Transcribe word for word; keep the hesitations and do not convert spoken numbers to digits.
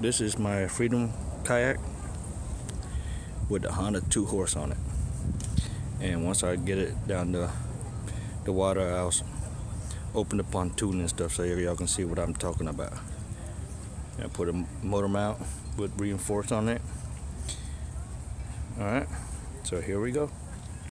This is my Freedom kayak with the Honda two horse on it. And once I get it down the the water, I'll open the pontoon and stuff so y'all can see what I'm talking about. I put a motor mount with reinforced on it. All right, so here we go.